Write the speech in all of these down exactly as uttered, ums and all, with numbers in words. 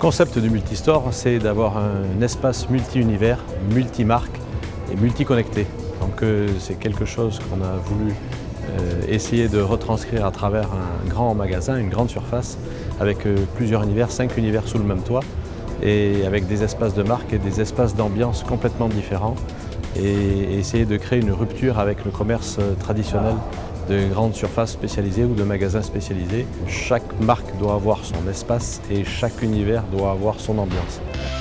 concept du multistore, c'est d'avoir un espace multi-univers, multi-marque et multi-connecté. Donc euh, c'est quelque chose qu'on a voulu euh, essayer de retranscrire à travers un grand magasin, une grande surface, avec euh, plusieurs univers, cinq univers sous le même toit, et avec des espaces de marque et des espaces d'ambiance complètement différents, et essayer de créer une rupture avec le commerce traditionnel de grandes surfaces spécialisées ou de magasins spécialisés. Chaque marque doit avoir son espace et chaque univers doit avoir son ambiance.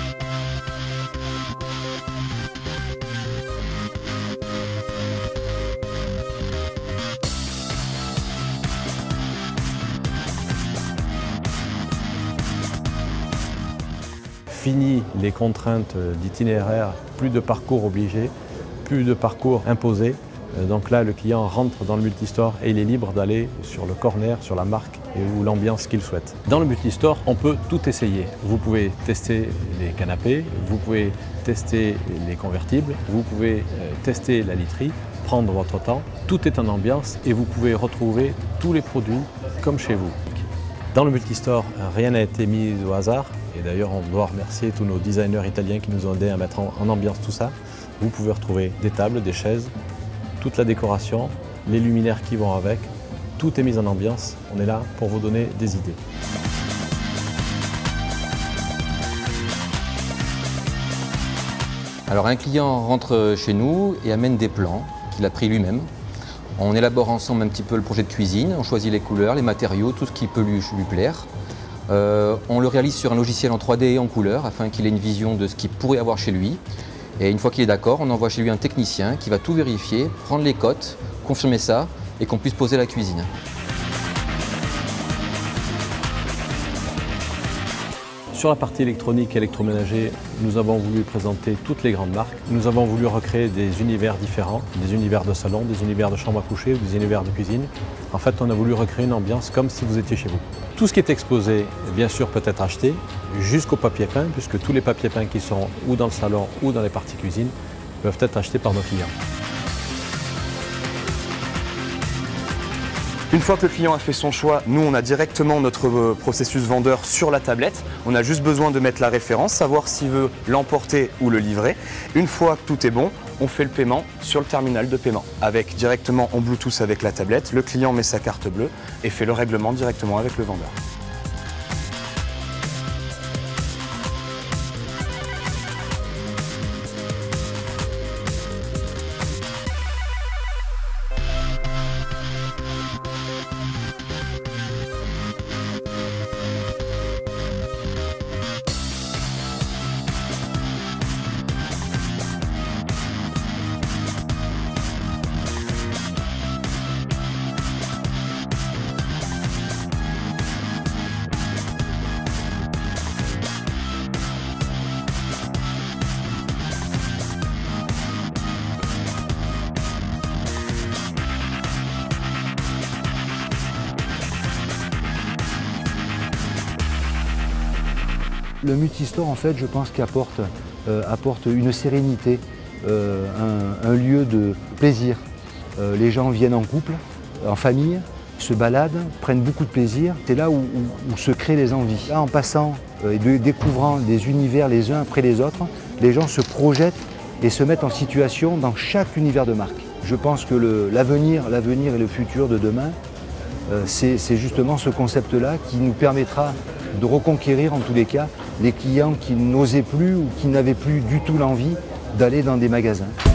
Fini les contraintes d'itinéraire, plus de parcours obligés, plus de parcours imposés. Donc là, le client rentre dans le multistore et il est libre d'aller sur le corner, sur la marque ou l'ambiance qu'il souhaite. Dans le multistore, on peut tout essayer. Vous pouvez tester les canapés, vous pouvez tester les convertibles, vous pouvez tester la literie, prendre votre temps. Tout est en ambiance et vous pouvez retrouver tous les produits comme chez vous. Dans le multistore, rien n'a été mis au hasard. Et d'ailleurs, on doit remercier tous nos designers italiens qui nous ont aidés à mettre en, en ambiance tout ça. Vous pouvez retrouver des tables, des chaises, toute la décoration, les luminaires qui vont avec. Tout est mis en ambiance. On est là pour vous donner des idées. Alors un client rentre chez nous et amène des plans qu'il a pris lui-même. On élabore ensemble un petit peu le projet de cuisine, on choisit les couleurs, les matériaux, tout ce qui peut lui, lui plaire. Euh, on le réalise sur un logiciel en trois D et en couleur afin qu'il ait une vision de ce qu'il pourrait avoir chez lui. Et une fois qu'il est d'accord, on envoie chez lui un technicien qui va tout vérifier, prendre les cotes, confirmer ça et qu'on puisse poser la cuisine. Sur la partie électronique et électroménager, nous avons voulu présenter toutes les grandes marques. Nous avons voulu recréer des univers différents, des univers de salon, des univers de chambre à coucher ou des univers de cuisine. En fait, on a voulu recréer une ambiance comme si vous étiez chez vous. Tout ce qui est exposé, bien sûr, peut être acheté, jusqu'au papier peint, puisque tous les papiers peints qui sont ou dans le salon ou dans les parties cuisine peuvent être achetés par nos clients. Une fois que le client a fait son choix, nous on a directement notre processus vendeur sur la tablette. On a juste besoin de mettre la référence, savoir s'il veut l'emporter ou le livrer. Une fois que tout est bon, on fait le paiement sur le terminal de paiement. Avec directement en Bluetooth avec la tablette, le client met sa carte bleue et fait le règlement directement avec le vendeur. Le multistore, en fait, je pense qu'il apporte, euh, apporte une sérénité, euh, un, un lieu de plaisir. Euh, les gens viennent en couple, en famille, se baladent, prennent beaucoup de plaisir. C'est là où, où, où se créent les envies. Là, en passant et euh, découvrant des univers les uns après les autres, les gens se projettent et se mettent en situation dans chaque univers de marque. Je pense que l'avenir, l'avenir et le futur de demain, euh, c'est justement ce concept-là qui nous permettra de reconquérir en tous les cas les clients qui n'osaient plus ou qui n'avaient plus du tout l'envie d'aller dans des magasins.